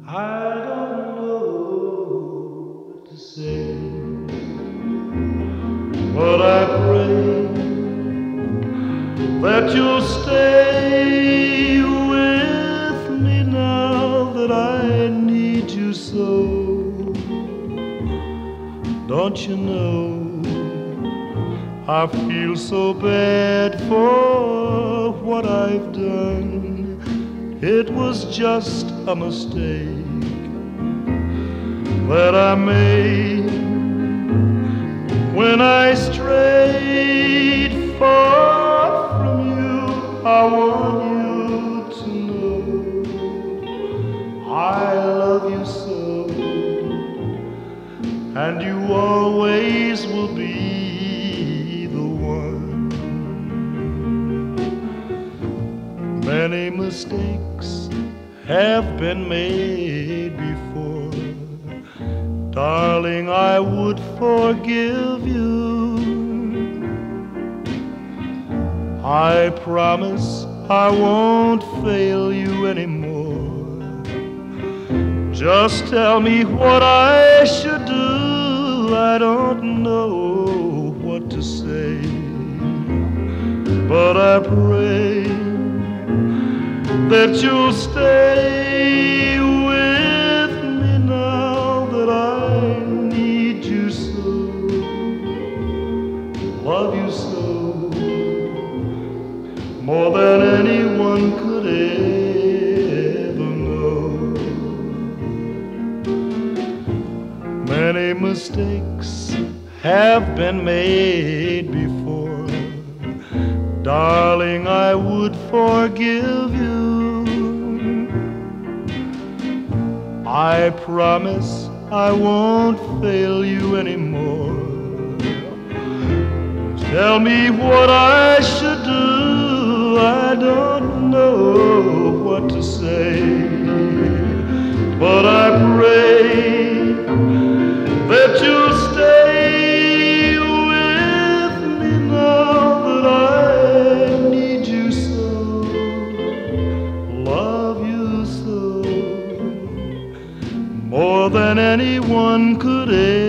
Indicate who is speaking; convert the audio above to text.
Speaker 1: I don't know what to say, but I pray that you'll stay with me now that I need you so. Don't you know I feel so bad for what I've done. It was just a mistake that I made when I strayed far from you. I want you to know I love you so, and you always will be the one. Many mistakes have been made before. Darling, I would forgive you. I promise I won't fail you anymore. Just tell me what I should do. I don't know what to say, but I pray that you'll stay with me now that I need you so, love you so, more than anyone could ever know. Many mistakes have been made before. Darling, I would forgive you. I promise I won't fail you anymore. Tell me what I should do. I don't know what to say, but I pray that you'll stay with me now that I need you so, love you so, more than anyone could ever.